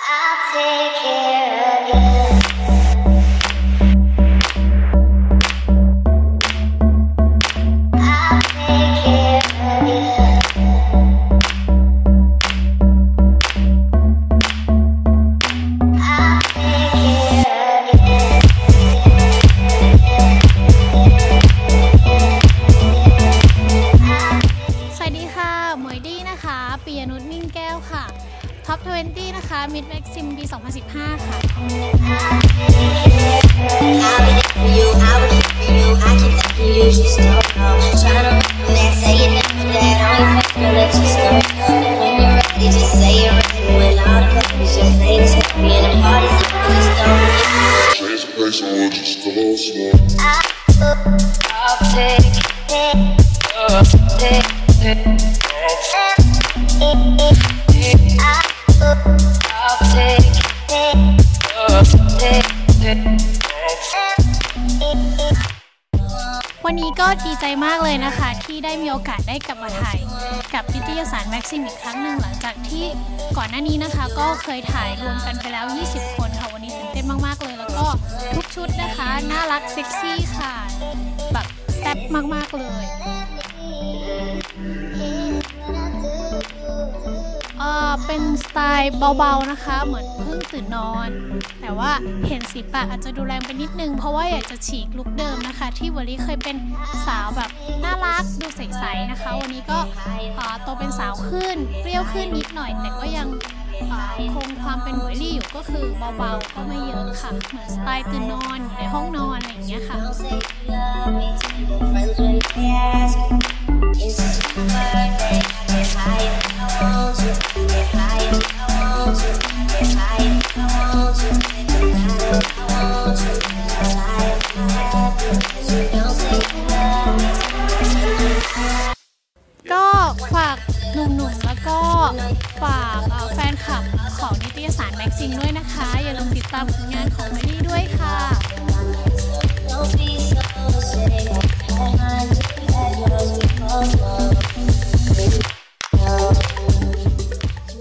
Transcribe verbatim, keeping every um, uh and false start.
ปิยนุชมิ่งแก้วค่ะท็อป ยี่สิบ นะคะมิดแม็กซิมปีสองพันสิบห้าค่ะวันนี้ก็ดีใจมากเลยนะคะที่ได้มีโอกาสได้กลับมาถ่ายกับนิตยสารแม็กซิมอีกครั้งหนึ่งหลังจากที่ก่อนหน้านี้นะคะก็เคยถ่ายรวมกันไปแล้วยี่สิบคนค่ะวันนี้ตื่นเต้นมากๆเลยแล้วก็ทุกชุดนะคะน่ารักเซ็กซี่ค่ะแบบแซ่บมากๆเลยเอ่อเป็นสไตล์เบาๆนะคะเหมือนเพิ่งตื่นนอนแต่ว่าเห็นสีปากอาจจะดูแรงไปนิดนึงเพราะว่าอยากจะฉีกลุคเดิมนะคะที่วอลลี่เคยเป็นสาวแบบน่ารักดูใสๆนะคะวันนี้ก็โตเป็นสาวขึ้นเปรี้ยวขึ้นนิดหน่อยแต่ก็ยังคงความเป็นวอลลี่อยู่ก็คือเบาๆก็ไม่เยอะค่ะเหมือนสไตล์ตื่นนอนในห้องนอนอะไรอย่างเงี้ยค่ะก็ฝากหนุ่มๆแล้วก็ฝากแฟนคลับของนิตยสารแม็กซิมด้วยนะคะอย่าลืมติดตามผลงานของเมลี่ด้วยค่ะ